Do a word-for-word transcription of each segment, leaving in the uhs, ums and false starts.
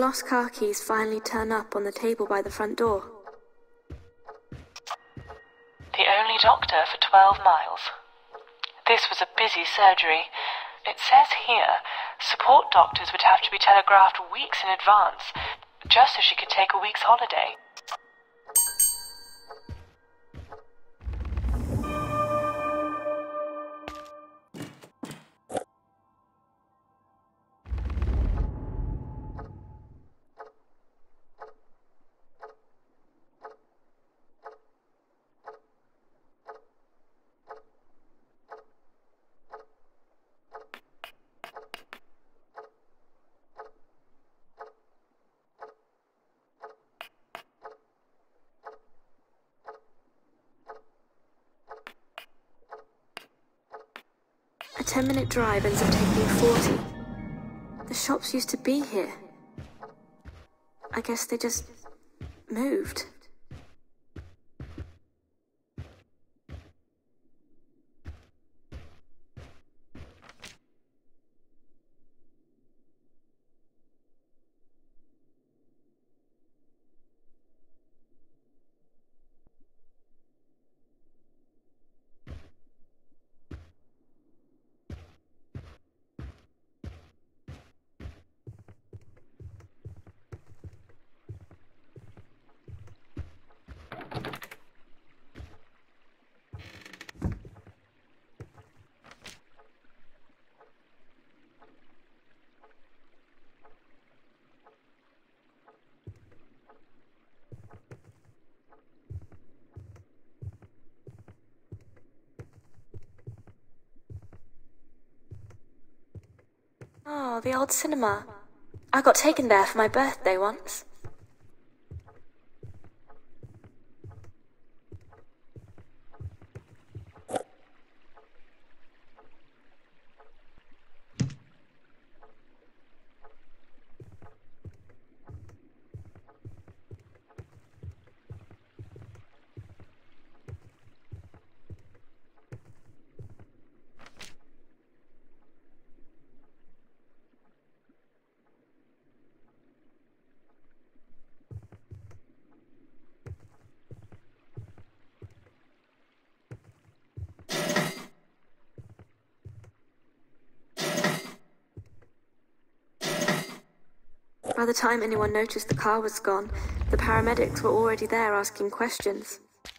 lost car keys finally turn up on the table by the front door? The only doctor for twelve miles. This was a busy surgery. It says here, support doctors would have to be telegraphed weeks in advance, just so she could take a week's holiday. A ten-minute drive ends up taking forty. The shops used to be here. I guess they just moved. Oh, the old cinema. I got taken there for my birthday once. By the time anyone noticed the car was gone, the paramedics were already there asking questions.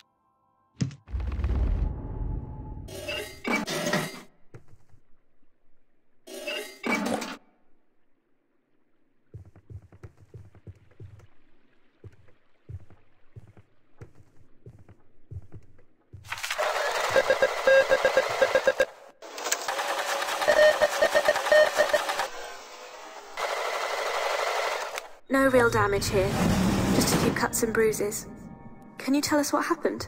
No real damage here, just a few cuts and bruises. Can you tell us what happened?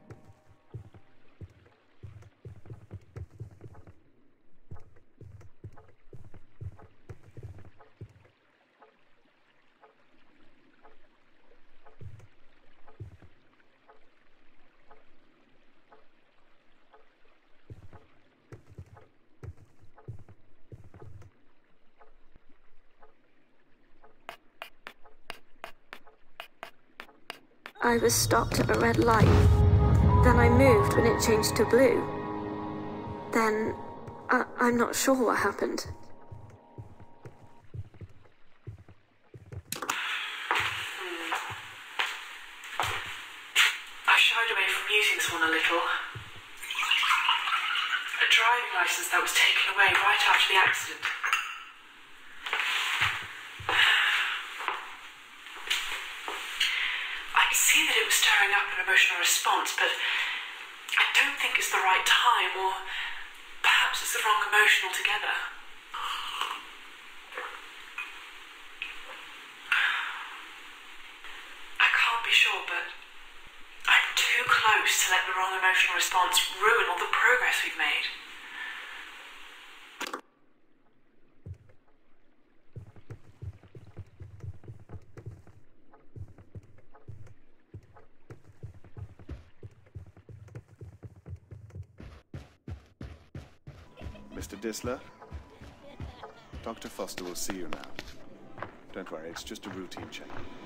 I was stopped at a red light. Then I moved when it changed to blue. Then, I I'm not sure what happened. I shied away from using this one a little. A driving license that was taken away right after the accident. I see that it was stirring up an emotional response, but I don't think it's the right time, or perhaps it's the wrong emotion altogether. I can't be sure, but I'm too close to let the wrong emotional response ruin all the progress we've made. Mister Dissler, Doctor Foster will see you now. Don't worry, it's just a routine check.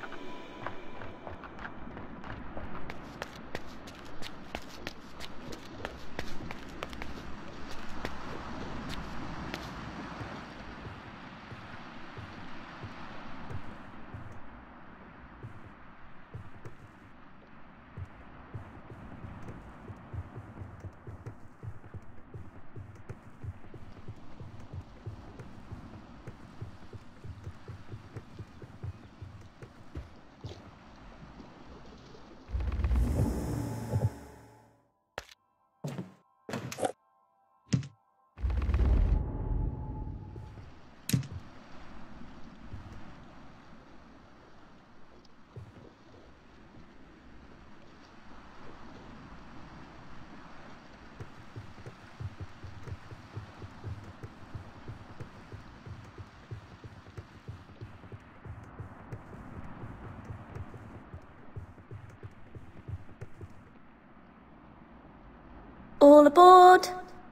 All aboard!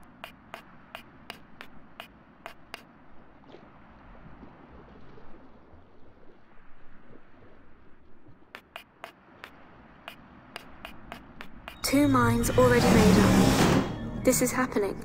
Two minds already made up. This is happening.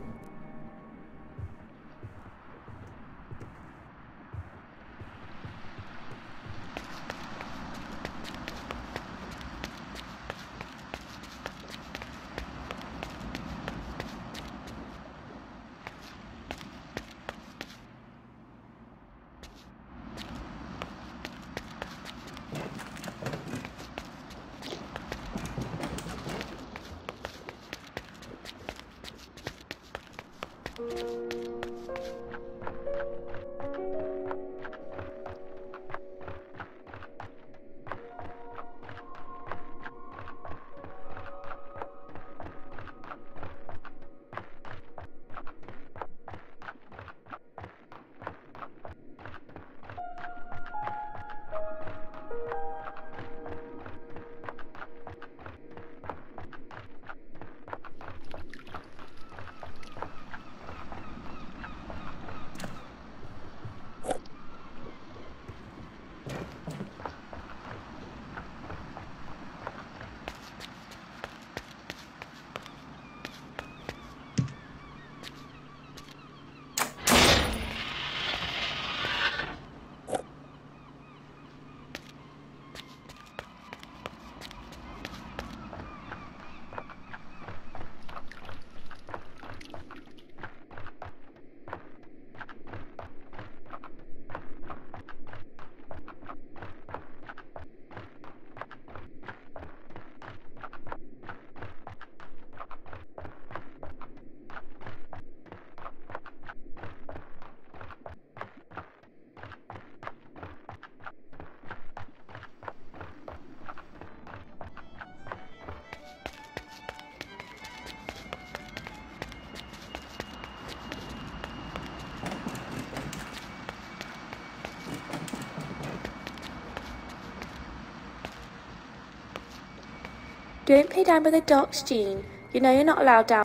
Don't play down by the docks, Jean. You know you're not allowed down.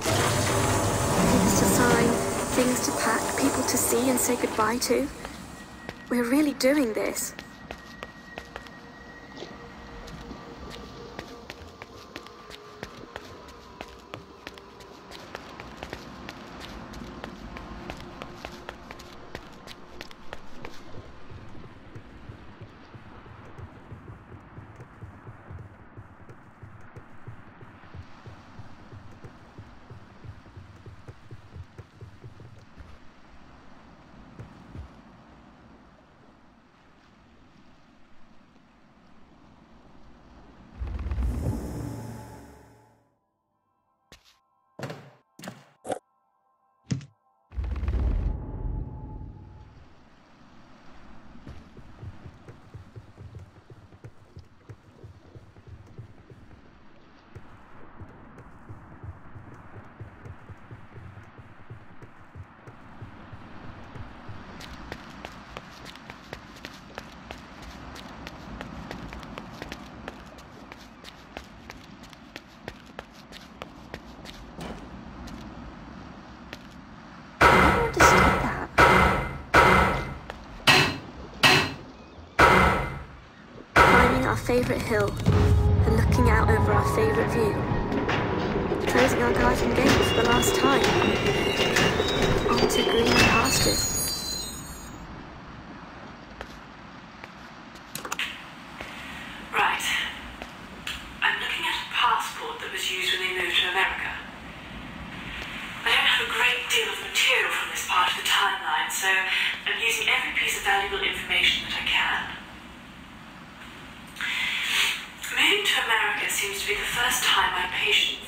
Things to sign, things to pack, people to see and say goodbye to. We're really doing this. favourite hill and looking out over our favourite view. Closing our garden gate for the last time. Onto green pastures. Right. I'm looking at a passport that was used when they moved to America. I don't have a great deal of material from this part of the timeline, so I'm using every piece of valuable information that I can. Moving to America seems to be the first time my patients